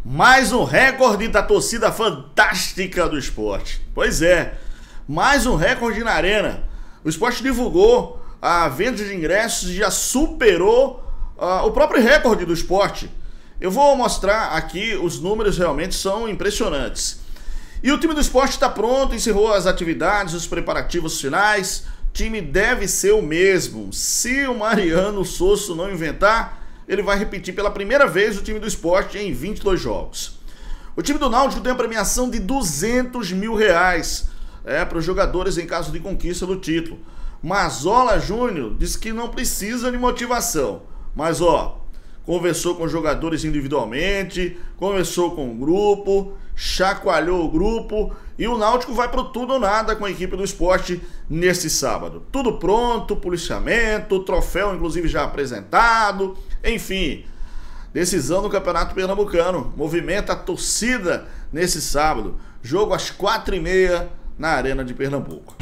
Mais um recorde da torcida fantástica do Sport. Pois é, mais um recorde na Arena. O Sport divulgou a venda de ingressos e já superou o próprio recorde do Sport. Eu vou mostrar aqui, os números realmente são impressionantes. E o time do Sport está pronto, encerrou as atividades, os preparativos finais. O time deve ser o mesmo. Se o Mariano Sosso não inventar, ele vai repetir pela primeira vez o time do Sport em 22 jogos. O time do Náutico tem a premiação de R$200 mil para os jogadores em caso de conquista do título. Mazola Júnior disse que não precisa de motivação, mas conversou com os jogadores individualmente, conversou com o grupo, chacoalhou o grupo e o Náutico vai pro tudo ou nada com a equipe do Sport nesse sábado. Tudo pronto, policiamento, troféu inclusive já apresentado, enfim, decisão do Campeonato Pernambucano. Movimenta a torcida nesse sábado, jogo às 4h30 na Arena de Pernambuco.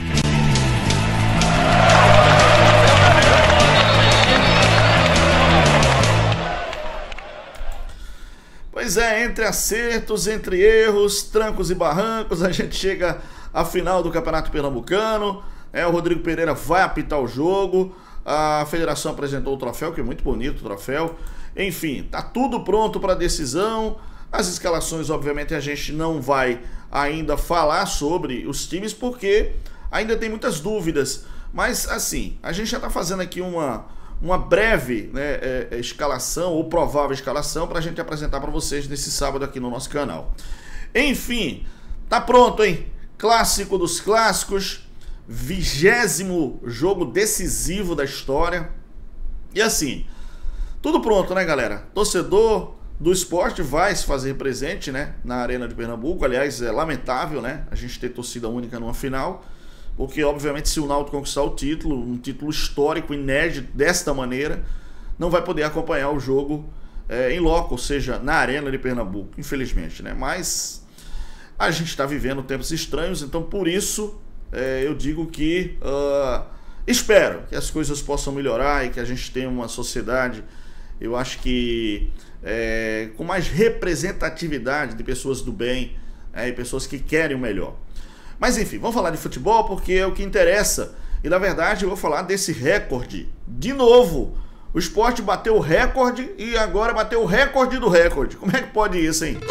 Pois é, entre acertos, entre erros, trancos e barrancos, a gente chega à final do Campeonato Pernambucano. O Rodrigo Pereira vai apitar o jogo. A federação apresentou o troféu, que é muito bonito o troféu. Enfim, tá tudo pronto para a decisão. As escalações, obviamente, a gente não vai ainda falar sobre os times, porque ainda tem muitas dúvidas. Mas, assim, a gente já está fazendo aqui uma breve escalação, ou provável escalação, para a gente apresentar para vocês nesse sábado aqui no nosso canal. Enfim, tá pronto, hein? Clássico dos clássicos, 20º jogo decisivo da história. E assim, tudo pronto, né, galera? Torcedor do Sport vai se fazer presente, né, na Arena de Pernambuco. Aliás, é lamentável, né, a gente ter torcida única numa final, porque obviamente se o Náutico conquistar o título, um título histórico, inédito desta maneira, não vai poder acompanhar o jogo em loco, ou seja, na Arena de Pernambuco, infelizmente, né? Mas a gente está vivendo tempos estranhos, então por isso eu digo que espero que as coisas possam melhorar e que a gente tenha uma sociedade, eu acho que com mais representatividade de pessoas do bem e pessoas que querem o melhor. Mas enfim, vamos falar de futebol porque é o que interessa. E na verdade eu vou falar desse recorde. De novo, o Sport bateu o recorde e agora bateu o recorde do recorde. Como é que pode isso, hein?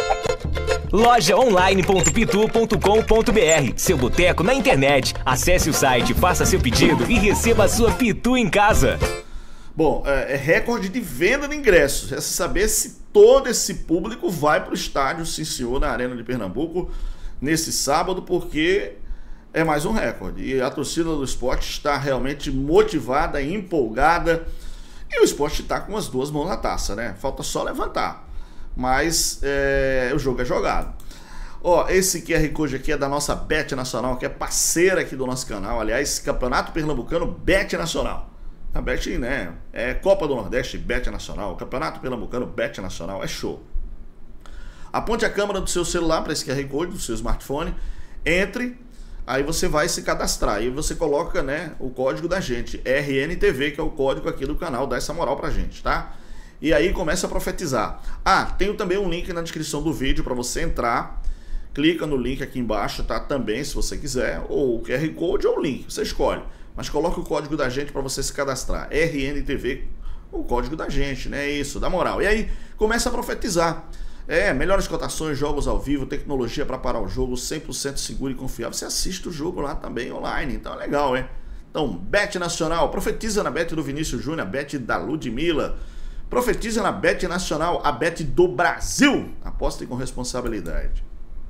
Lojaonline.pitu.com.br, seu boteco na internet. Acesse o site, faça seu pedido e receba a sua Pitu em casa. Bom, é recorde de venda de ingressos. É saber se todo esse público vai para o estádio, sim senhor, na Arena de Pernambuco nesse sábado, porque é mais um recorde. E a torcida do Sport está realmente motivada, empolgada. E o Sport está com as duas mãos na taça, né? Falta só levantar. Mas o jogo é jogado. Esse QR Code aqui é da nossa Bet Nacional, que é parceira aqui do nosso canal. Aliás, Campeonato Pernambucano, Bet Nacional. A Bet, né? É Copa do Nordeste, Bet Nacional. Campeonato Pernambucano, Bet Nacional. É show. Aponte a câmera do seu celular para esse QR Code, do seu smartphone. Entre, aí você vai se cadastrar. Aí você coloca, né, o código da gente, RNTV, que é o código aqui do canal. Dá essa moral pra gente, tá? E aí começa a profetizar. Tenho também um link na descrição do vídeo para você entrar. Clica no link aqui embaixo, tá? Também, se você quiser. Ou o QR Code ou o link, você escolhe. Mas coloca o código da gente para você se cadastrar. RNTV, o código da gente, né? Isso, dá moral. E aí começa a profetizar. Melhores cotações, jogos ao vivo, tecnologia para parar o jogo, 100% seguro e confiável. Você assiste o jogo lá também online, então é legal, hein? Então, Bet Nacional, profetiza na Bet do Vinícius Júnior, a Bet da Ludmilla. Profetiza na Bet Nacional, a Bet do Brasil. Apostem com responsabilidade.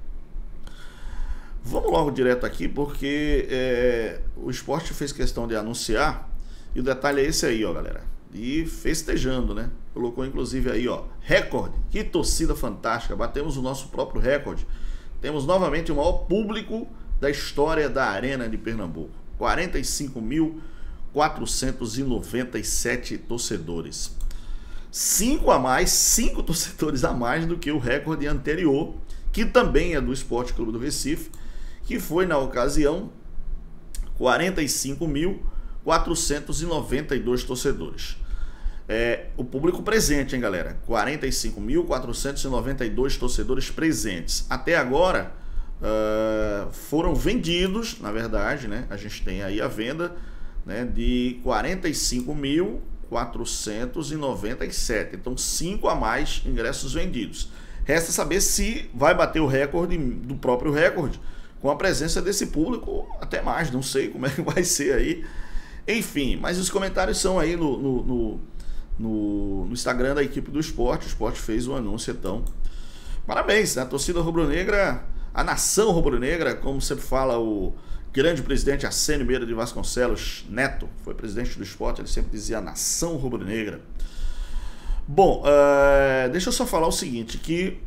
Vamos logo direto aqui, porque o Sport fez questão de anunciar, e o detalhe é esse aí, galera. E festejando, né? Colocou inclusive aí, recorde. Que torcida fantástica. Batemos o nosso próprio recorde. Temos novamente o maior público da história da Arena de Pernambuco. 45.497 torcedores. 5 torcedores a mais do que o recorde anterior, que também é do Sport Clube do Recife, que foi na ocasião 45.492 torcedores. o público presente, hein, galera? 45.492 torcedores presentes. Até agora, foram vendidos, na verdade, né? A gente tem aí a venda, né, de 45.497. Então, 5 a mais ingressos vendidos. Resta saber se vai bater o recorde do próprio recorde com a presença desse público, até mais, não sei como é que vai ser aí. Enfim, mas os comentários são aí no Instagram da equipe do Sport. O Sport fez um anúncio, então parabéns, né? A torcida rubro-negra, a nação rubro-negra, como sempre fala o grande presidente Arsênio Meira de Vasconcelos Neto, foi presidente do Sport, ele sempre dizia a nação rubro-negra. Bom, deixa eu só falar o seguinte, que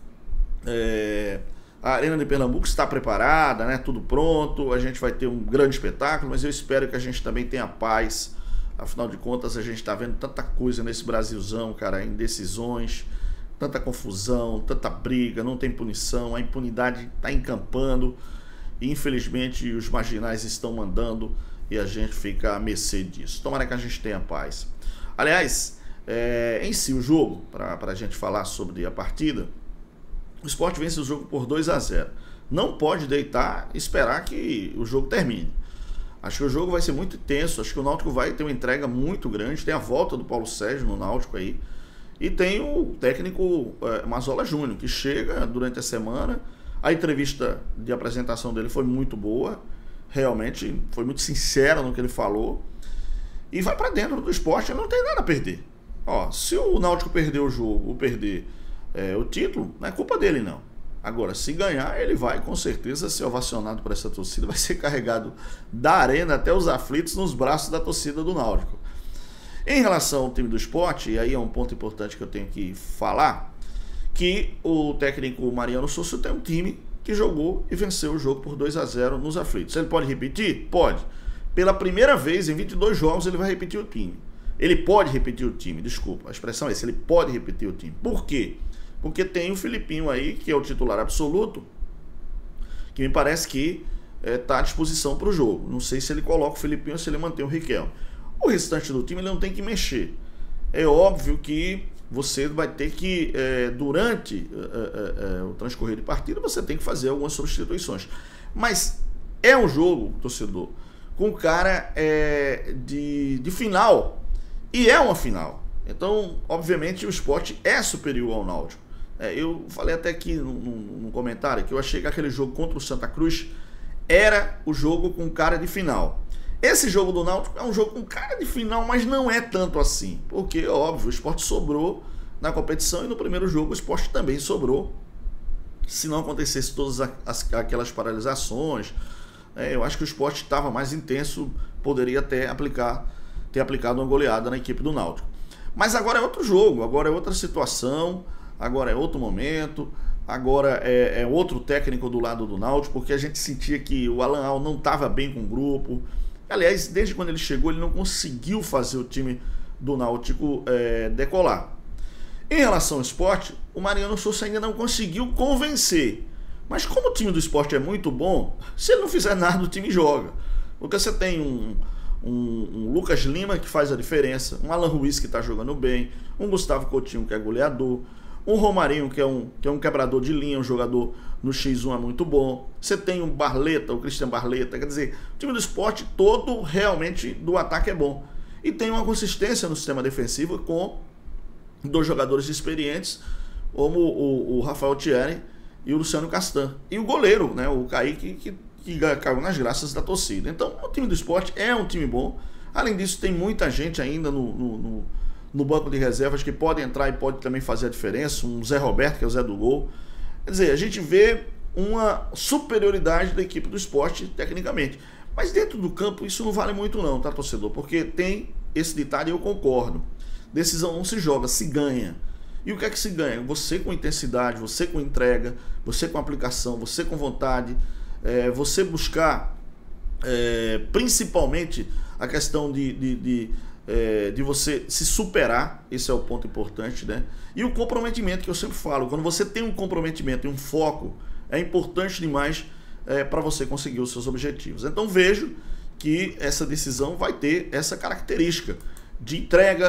a Arena de Pernambuco está preparada, né? Tudo pronto, a gente vai ter um grande espetáculo, mas eu espero que a gente também tenha paz. Afinal de contas, a gente está vendo tanta coisa nesse Brasilzão, cara, indecisões, tanta confusão, tanta briga, não tem punição, a impunidade está encampando e infelizmente os marginais estão mandando e a gente fica à mercê disso. Tomara que a gente tenha paz. Aliás, em si o jogo, para a gente falar sobre a partida, o Sport vence o jogo por 2 a 0. Não pode deitar e esperar que o jogo termine. Acho que o jogo vai ser muito intenso, acho que o Náutico vai ter uma entrega muito grande, tem a volta do Paulo Sérgio no Náutico aí, e tem o técnico Mazola Júnior, que chega durante a semana. A entrevista de apresentação dele foi muito boa, realmente foi muito sincera no que ele falou, e vai para dentro do Sport, ele não tem nada a perder. Ó, se o Náutico perder o jogo ou perder o título, não é culpa dele não. Agora, se ganhar, ele vai com certeza ser ovacionado por essa torcida, vai ser carregado da arena até os aflitos nos braços da torcida do Náutico. Em relação ao time do Sport, e aí é um ponto importante que eu tenho que falar, que o técnico Mariano Souza tem um time que jogou e venceu o jogo por 2 a 0 nos aflitos. Ele pode repetir? Pode. Pela primeira vez em 22 jogos ele vai repetir o time. Ele pode repetir o time, desculpa, a expressão é essa, ele pode repetir o time. Por quê? Porque tem o Filipinho aí, que é o titular absoluto, que me parece que está à disposição para o jogo. Não sei se ele coloca o Filipinho ou se ele mantém o Riquelme. O restante do time ele não tem que mexer. É óbvio que você vai ter que, durante o transcorrer de partida, você tem que fazer algumas substituições. Mas é um jogo, torcedor, com cara de final. E é uma final. Então, obviamente, o Sport é superior ao Náutico. Eu falei até aqui no comentário que eu achei que aquele jogo contra o Santa Cruz era o jogo com cara de final. Esse jogo do Náutico é um jogo com cara de final, mas não é tanto assim. Porque, óbvio, o Sport sobrou na competição e no primeiro jogo o Sport também sobrou. Se não acontecesse todas aquelas paralisações, eu acho que o Sport estava mais intenso, poderia ter aplicado uma goleada na equipe do Náutico. Mas agora é outro jogo, agora é outra situação, agora é outro momento, agora é outro técnico do lado do Náutico, porque a gente sentia que o Alan Al não estava bem com o grupo. Aliás, desde quando ele chegou, ele não conseguiu fazer o time do Náutico decolar. Em relação ao Sport, o Mariano Souza ainda não conseguiu convencer. Mas como o time do Sport é muito bom, se ele não fizer nada, o time joga. Porque você tem um Lucas Lima que faz a diferença, um Alan Ruiz que está jogando bem, um Gustavo Coutinho que é goleador, um Romarinho que é um quebrador de linha, um jogador no X1 é muito bom. Você tem um Barleta, o Cristian Barleta, quer dizer, o time do Sport todo realmente do ataque é bom. E tem uma consistência no sistema defensivo com 2 jogadores experientes, como o Rafael Thierry e o Luciano Castan. E o goleiro, né, o Kaique, que caiu nas graças da torcida. Então, o time do Sport é um time bom. Além disso, tem muita gente ainda no banco de reservas que pode entrar e pode também fazer a diferença. Um Zé Roberto, que é o Zé do Gol. Quer dizer, a gente vê uma superioridade da equipe do Sport tecnicamente. Mas dentro do campo isso não vale muito não, tá, torcedor? Porque tem esse ditado e eu concordo. Decisão não se joga, se ganha. E o que é que se ganha? Você com intensidade, você com entrega, você com aplicação, você com vontade, você buscar principalmente a questão de você se superar, esse é o ponto importante, né? E o comprometimento que eu sempre falo, quando você tem um comprometimento e um foco, é importante demais para você conseguir os seus objetivos. Então vejo que essa decisão vai ter essa característica de entrega,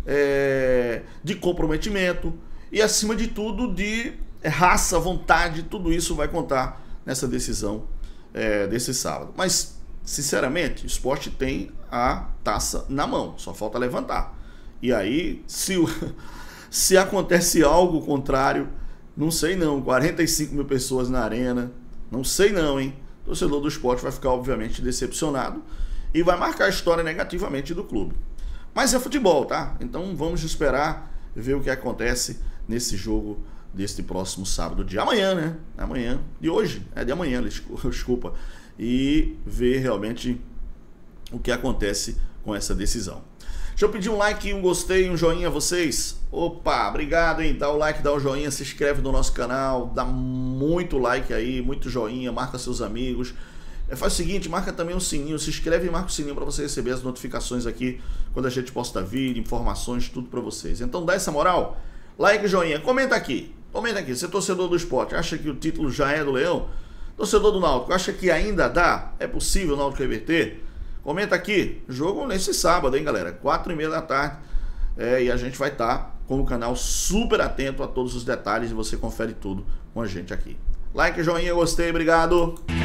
de comprometimento e, acima de tudo, de raça, vontade. Tudo isso vai contar nessa decisão desse sábado. Mas, sinceramente, o Sport tem a taça na mão, só falta levantar. E aí, se acontece algo contrário, não sei não, 45 mil pessoas na arena, não sei não, hein? O torcedor do Sport vai ficar, obviamente, decepcionado e vai marcar a história negativamente do clube. Mas é futebol, tá? Então vamos esperar ver o que acontece nesse jogo deste próximo sábado, de amanhã, né? Amanhã, de hoje, de amanhã, desculpa. E ver realmente o que acontece com essa decisão. Deixa eu pedir um like, um gostei, um joinha a vocês. Opa, obrigado, hein? Dá o like, dá o joinha, se inscreve no nosso canal, dá muito like aí, muito joinha, marca seus amigos. Faz o seguinte, marca também o sininho, se inscreve e marca o sininho para você receber as notificações aqui quando a gente posta vídeo, informações, tudo para vocês. Então dá essa moral, like, joinha, comenta aqui, você é torcedor do Sport, acha que o título já é do Leão? Torcedor do Náutico, acha que ainda dá? É possível o Náutico reverter? Comenta aqui, jogo nesse sábado, hein, galera, 4h30 da tarde, e a gente vai estar com o canal super atento a todos os detalhes e você confere tudo com a gente aqui. Like, joinha, gostei, obrigado!